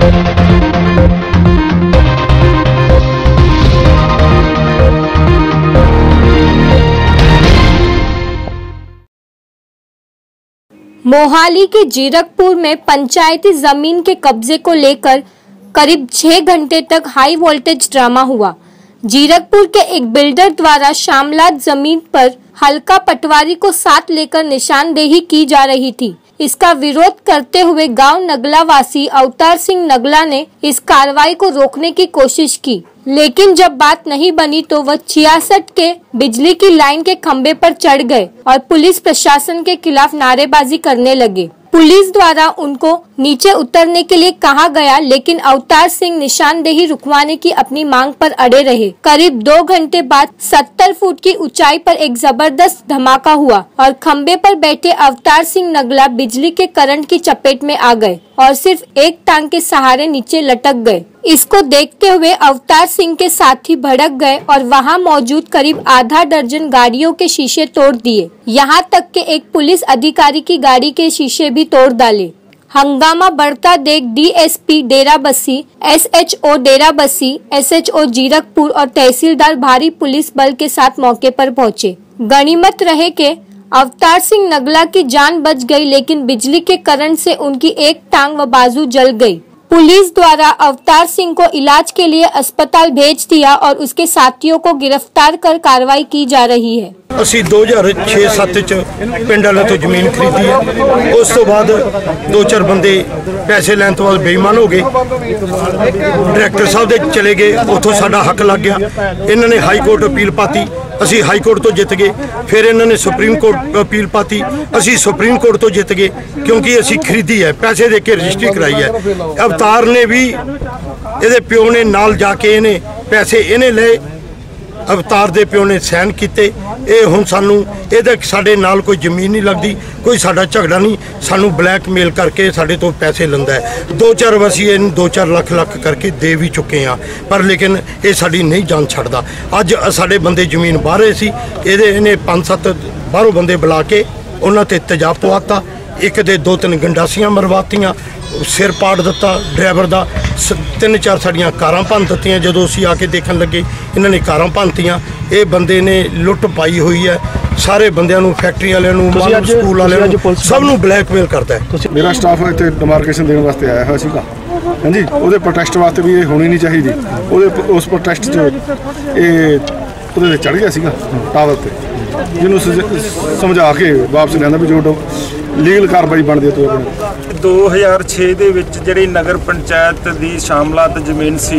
मोहाली के जीरकपुर में पंचायती जमीन के कब्जे को लेकर करीब 6 घंटे तक हाई वोल्टेज ड्रामा हुआ। जीरकपुर के एक बिल्डर द्वारा शामलात जमीन पर हल्का पटवारी को साथ लेकर निशानदेही की जा रही थी। इसका विरोध करते हुए गांव नगला वासी अवतार सिंह नगला ने इस कार्रवाई को रोकने की कोशिश की, लेकिन जब बात नहीं बनी तो वह 66 के बिजली की लाइन के खंबे पर चढ़ गए और पुलिस प्रशासन के खिलाफ नारेबाजी करने लगे। पुलिस द्वारा उनको नीचे उतरने के लिए कहा गया, लेकिन अवतार सिंह निशानदेही रुकवाने की अपनी मांग पर अड़े रहे। करीब 2 घंटे बाद 70 फुट की ऊंचाई पर एक जबरदस्त धमाका हुआ और खंबे पर बैठे अवतार सिंह नगला बिजली के करंट की चपेट में आ गए और सिर्फ एक टांग के सहारे नीचे लटक गए। इसको देखते हुए अवतार सिंह के साथी भड़क गए और वहां मौजूद करीब आधा दर्जन गाड़ियों के शीशे तोड़ दिए। यहां तक कि एक पुलिस अधिकारी की गाड़ी के शीशे भी तोड़ डाले। हंगामा बढ़ता देख DSP Derabassi, SHO Derabassi, SHO Zirakpur और तहसीलदार भारी पुलिस बल के साथ मौके पर पहुंचे। गनीमत रहे कि अवतार सिंह नगला की जान बच गई, लेकिन बिजली के करंट से उनकी एक टांग व बाजू जल गई। पुलिस द्वारा अवतार सिंह को इलाज के लिए अस्पताल भेज दिया और उसके साथियों को गिरफ्तार कर कार्रवाई की जा रही है। ਅਸੀਂ 2006-7 ਚ ਪਿੰਡ ਵਾਲਿਆਂ ਤੋਂ ਜ਼ਮੀਨ ਖਰੀਦੀ ਹੈ। ਉਸ ਤੋਂ ਬਾਅਦ 2-4 ਬੰਦੇ ਪੈਸੇ ਲੈਣ ਤੋਂ ਬਾਅਦ ਬੇਈਮਾਨ ਹੋ ਗਏ। ਡਾਇਰੈਕਟਰ ਸਾਹਿਬ ਦੇ ਚਲੇ ਗਏ, ਉੱਥੋਂ ਸਾਡਾ ਹੱਕ ਲੱਗ ਗਿਆ। ਇਹਨਾਂ ਨੇ ਹਾਈ ਕੋਰਟ ਅਪੀਲ ਪਾਤੀ, ਅਸੀਂ ਹਾਈ ਕੋਰਟ ਤੋਂ ਜਿੱਤ ਗਏ। ਫਿਰ ਇਹਨਾਂ ਨੇ ਸੁਪਰੀਮ ਕੋਰਟ ਅਪੀਲ ਪਾਤੀ, ਅਸੀਂ ਸੁਪਰੀਮ ਕੋਰਟ ਤੋਂ ਜਿੱਤ ਗਏ, ਕਿਉਂਕਿ ਅਸੀਂ ਖਰੀਦੀ ਹੈ, ਪੈਸੇ ਦੇ ਕੇ ਰਜਿਸਟਰੀ ਕਰਾਈ ਹੈ। ਅਵਤਾਰ ਨੇ ਵੀ ਇਹਦੇ ਪਿਓ ਨੇ ਨਾਲ ਜਾ ਕੇ ਇਹਨੇ ਪੈਸੇ ਇਹਨੇ ਲਏ, अवतार दे प्यो ने साइन किते। ये हुण सानू इहदे साडे नाल कोई जमीन नहीं लगदी, कोई साडा झगड़ा नहीं, सानू ब्लैकमेल करके साडे तो पैसे लंदा है। 2-4 वसी 2-4 लाख करके दे भी चुके हैं, पर लेकिन ये साडी नहीं जान छड्डदा। अज साडे बंदे जमीन बाहर सी, इहने 5-7 बाहरों बंदे बुला के उन्हां ते तेजाब पवाता, एक दे 2-3 गंडासियां मरवातियां, सिर पाड़ दिता ड्राइवर का, 3-4 साड़ियाँ कारां भन दित्तियां। जदों असीं आके देखण लगे इन्हां ने कारां भनतियां। ये बंदे ने लुੱਟ पाई हुई है, सारे बंदियां नूं, फैक्ट्री वालियां नूं, स्कूल वालियां नूं, सब नूं ब्लैकमेल करता है। मेरा स्टाफ इत्थे डिमार्केशन देने वास्ते आया हुआ सीगा, हाँ जी, उहदे प्रोटेस्ट वास्ते भी ये होनी नहीं चाहिए। उहदे उस प्रोटेस्ट च ये उहदे चढ़ गया सीगा टावर ते, जिन्होंने समझा के वापस लिया भी जो लीगल कार्रवाई बनती है। 2006 ਦੇ ਵਿੱਚ ਜਿਹੜੀ ਨਗਰ ਪੰਚਾਇਤ ਦੀ ਸ਼ਾਮਲਾਤ ਜ਼ਮੀਨ ਸੀ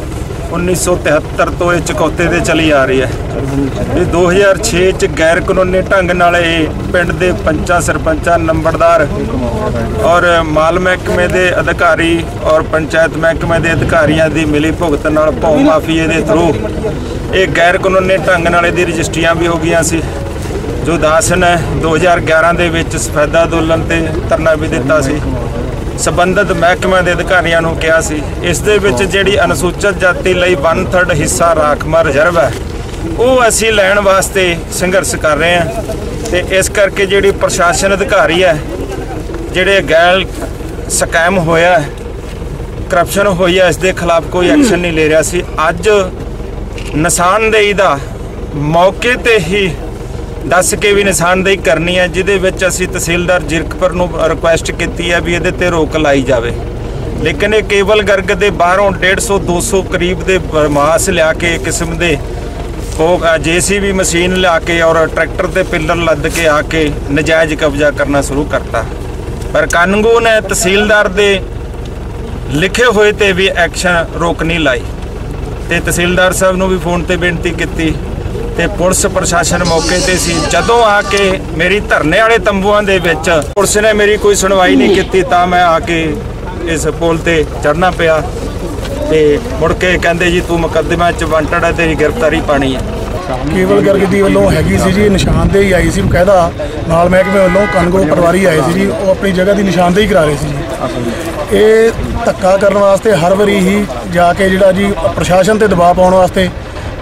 1973 ਤੋਂ ਇਹ ਚੁਕੌਤੇ ਤੇ ਚਲੀ ਆ ਰਹੀ ਹੈ। ਇਹ 2006 ਚ ਗੈਰ ਕਾਨੂੰਨੀ ਢੰਗ ਨਾਲ ਇਹ ਪਿੰਡ ਦੇ ਪੰਚਾਂ, ਸਰਪੰਚਾਂ, ਨੰਬਰਦਾਰ ਔਰ ਮਾਲ ਮਹਿਕਮੇ ਦੇ ਅਧਿਕਾਰੀ ਔਰ ਪੰਚਾਇਤ ਮਹਿਕਮੇ ਦੇ ਅਧਿਕਾਰੀਆਂ ਦੀ ਮਿਲੀ ਭੁਗਤ ਨਾਲ ਭੌ ਮਾਫੀਏ ਦੇ ਥਰੂ ਇਹ ਗੈਰ ਕਾਨੂੰਨੀ ਢੰਗ ਨਾਲ ਇਹਦੀ ਰਜਿਸਟਰੀਆਂ ਵੀ ਹੋ ਗਈਆਂ ਸੀ। ਜੋ ਦਾਸ ਨੇ 2011 ਦੇ ਵਿੱਚ ਸਫੈਦਾ ਅੰਦੋਲਨ ਤੇ ਧਰਨਾ ਵੀ ਦਿੱਤਾ ਸੀ। ਸੰਬੰਧਿਤ ਮਹਿਕਮੇ ਦੇ ਅਧਿਕਾਰੀਆਂ ਨੂੰ ਕਿਹਾ ਸੀ ਇਸ ਦੇ ਵਿੱਚ ਜਿਹੜੀ ਅਨੁਸੂਚਿਤ ਜਾਤੀ ਲਈ 1/3 ਹਿੱਸਾ ਰਾਖਵਾਂ ਰਿਜ਼ਰਵ ਹੈ ਉਹ ਅਸੀਂ ਲੈਣ ਵਾਸਤੇ ਸੰਘਰਸ਼ ਕਰ ਰਹੇ ਹਾਂ। ਤੇ ਇਸ ਕਰਕੇ ਜਿਹੜੀ ਪ੍ਰਸ਼ਾਸਨ ਅਧਿਕਾਰੀ ਹੈ ਜਿਹੜੇ ਗੈਰ ਸਕੈਮ ਹੋਇਆ, ਕਰਪਸ਼ਨ ਹੋਈ ਹੈ, ਇਸ ਦੇ ਖਿਲਾਫ ਕੋਈ ਐਕਸ਼ਨ ਨਹੀਂ ਲੈ ਰਿਹਾ ਸੀ। ਅੱਜ ਨਿਸ਼ਾਨਦੇਹੀ ਦਾ ਮੌਕੇ ਤੇ ਹੀ दस के भी निशानदेही करनी है, जिहदे विच असीं तहसीलदार जीरकपुर नूं रिक्वेस्ट की है भी इहदे ते रोक लाई जाए। लेकिन ये केवल गर्ग के बाहरों 150-200 करीब के मास लिया के किस्म के JCB मशीन लिया के और ट्रैक्टर ते पिलर लद के आके नजायज़ कब्जा करना शुरू करता। पर कानून ने तहसीलदार दे लिखे हुए ते भी एक्शन रोक नहीं लाई। तो तहसीलदार साहब नूं भी फोन ते बेनती की ਤੇ ਪੁਲਿਸ ਪ੍ਰਸ਼ਾਸਨ ਮੌਕੇ ਤੇ ਸੀ। ਜਦੋਂ ਆ ਕੇ ਮੇਰੀ ਧਰਨੇ ਵਾਲੇ ਤੰਬੂਆਂ ਦੇ ਵਿੱਚ ਪੁਲਿਸ ਨੇ ਮੇਰੀ ਕੋਈ ਸੁਣਵਾਈ ਨਹੀਂ ਕੀਤੀ ਤਾਂ ਮੈਂ ਆ ਕੇ ਇਸ ਪੁਲ ਤੇ ਚੜ੍ਹਨਾ ਪਿਆ ਤੇ ਮੁੜ ਕੇ ਕਹਿੰਦੇ ਜੀ ਤੂੰ ਮੁਕੱਦਮਾ 'ਚ ਵਾਂਟਡ ਹੈ, ਤੇਰੀ ਗ੍ਰਿਫਤਾਰੀ ਪਾਣੀ ਹੈ। ਕੇਵਲ ਗਰਗ ਦੀ ਵੱਲੋਂ ਹੈਗੀ ਸੀ ਜੀ, ਨਿਸ਼ਾਨਦੇਹੀ ਆਈ ਸੀ ਬਕਾਇਦਾ, ਨਾਲ ਮਹਿਕਮੇ ਵੱਲੋਂ ਕਾਨੂੰਗੋ ਪਟਵਾਰੀ ਆਏ ਸੀ ਜੀ, ਉਹ ਆਪਣੀ ਜਗ੍ਹਾ ਦੀ ਨਿਸ਼ਾਨਦੇਹੀ ਕਰਾ ਰਹੇ ਸੀ ਜੀ। ਇਹ ਧੱਕਾ ਕਰਨ ਵਾਸਤੇ ਹਰ ਵਾਰੀ ਹੀ ਜਾ ਕੇ ਜਿਹੜਾ ਜੀ ਪ੍ਰਸ਼ਾਸਨ ਤੇ ਦਬਾਅ ਪਾਉਣ ਵਾਸਤੇ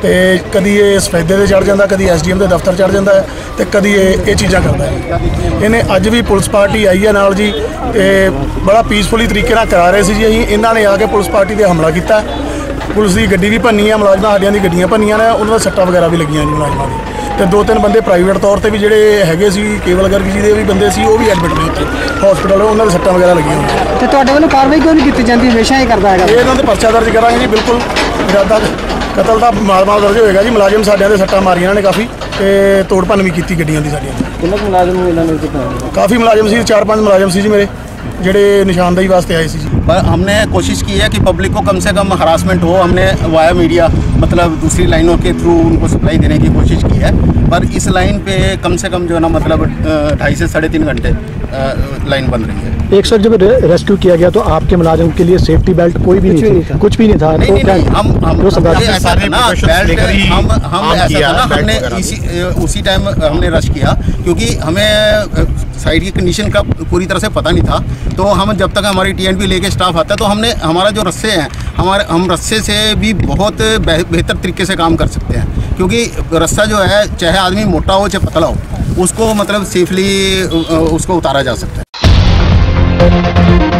ਤੇ ਕਦੀ ਇਹ ਸਫੈਦੇ ਤੇ ਚੜ ਜਾਂਦਾ, ਕਦੀ ਐਸਡੀਐਮ ਦੇ ਦਫ਼ਤਰ ਚੜ ਜਾਂਦਾ ਹੈ ਤੇ ਕਦੀ ਇਹ ਚੀਜ਼ਾਂ ਕਰਦਾ ਹੈ। ਇਹਨੇ ਅੱਜ ਵੀ ਪੁਲਿਸ ਪਾਰਟੀ ਆਈ ਹੈ ਨਾਲ ਜੀ ਤੇ ਬੜਾ ਪੀਸਫੁਲੀ ਤਰੀਕੇ ਨਾਲ ਕਰਾ ਰਹੇ ਸੀ ਜੀ। ਅਸੀਂ ਇਹਨਾਂ ਨੇ ਆ ਕੇ ਪੁਲਿਸ ਪਾਰਟੀ ਤੇ ਹਮਲਾ ਕੀਤਾ। ਪੁਲਿਸ ਦੀ ਗੱਡੀ ਵੀ ਭੰਨੀ ਆ, ਮੁਲਾਜ਼ਮਾਂ ਸਾਡਿਆਂ ਦੀ ਗੱਡੀਆਂ ਭੰਨੀਆਂ ਨੇ, ਉਹਨਾਂ ਦਾ ਸੱਟਾਂ ਵਗੈਰਾ ਵੀ ਲੱਗੀਆਂ ਜੀ ਮੁਲਾਜ਼ਮਾਂ ਦੀ। ਤੇ 2-3 ਬੰਦੇ ਪ੍ਰਾਈਵੇਟ ਤੌਰ ਤੇ ਵੀ ਜਿਹੜੇ ਹੈਗੇ ਸੀ, ਕੇਵਲ ਗਰਗ ਜੀ ਦੇ ਵੀ ਬੰਦੇ ਸੀ, ਉਹ ਵੀ ਐਡਮਿਟ ਨੇ ਉੱਥੇ ਹਸਪੀਟਲ, ਉਹਨਾਂ ਦੇ ਸੱਟਾਂ ਵਗੈਰਾ ਲੱਗੀਆਂ ਹੋਈਆਂ। ਤੇ ਤੁਹਾਡੇ ਵੱਲੋਂ ਕਾਰਵਾਈ ਕਿਉਂ ਨਹੀਂ ਕੀਤੀ ਜਾਂਦੀ? ਹਮੇਸ਼ਾ ਇਹ ਕਰਦਾ ਹੈਗਾ। ਇਹਨਾਂ ਦੇ ਪਰਚਾ ਦਰਜ ਕਰਾਂਗੇ ਜੀ, ਬਿਲਕੁਲ ਇਰਾਦਾ ਕਤਲ ਦਾ ਮਾਮਲਾ ਦਰਜ ਹੋਏਗਾ ਜੀ। ਮੁਲਾਜ਼ਮ ਸਾਡਿਆਂ ਦੇ ਸੱਟਾਂ ਮਾਰੀਆਂ ਇਹਨਾਂ ਨੇ ਕਾਫੀ, ਤੇ ਤੋੜ ਭੰਨ ਵੀ ਕੀਤੀ ਗੱਡੀਆਂ ਦੀ ਸਾਡੀਆਂ। ਕਿੰਨੇ ਮੁਲਾਜ਼ਮ ਇਹਨਾਂ ਨੇ ਕੀਤਾ? ਕਾਫੀ ਮੁਲਾਜ਼ਮ ਸੀ, 4-5 ਮੁਲਾਜ਼ਮ ਸੀ ਜੀ ਮੇਰੇ, ਜਿਹੜੇ ਨਿਸ਼ਾਨदेही वास्ते आए थे। पर हमने कोशिश की है कि पब्लिक को कम से कम हरासमेंट हो। हमने वाया मीडिया मतलब दूसरी लाइनों के थ्रू उनको सप्लाई देने की कोशिश की है, पर इस लाइन पे कम से कम जो है ना मतलब 2.5 से 3.5 घंटे लाइन बन रही है। एक सर जब रेस्क्यू किया गया तो आपके मुलाजिम के लिए सेफ्टी बेल्ट कोई भी नहीं था, कुछ भी नहीं था। नहीं, हम ऐसा था ना, बेल्ट हम ऐसा था ना, हमने उसी टाइम हमने रश किया क्योंकि हमें साइड की कंडीशन का पूरी तरह से पता नहीं था। तो हम जब तक हमारी TNP लेके स्टाफ आता है तो हमने हमारा जो रस्से हैं हम रस्से से भी बहुत बेहतर तरीके से काम कर सकते हैं, क्योंकि रस्सा जो है चाहे आदमी मोटा हो चाहे पतला हो उसको मतलब सेफली उसको उतारा जा सकता है।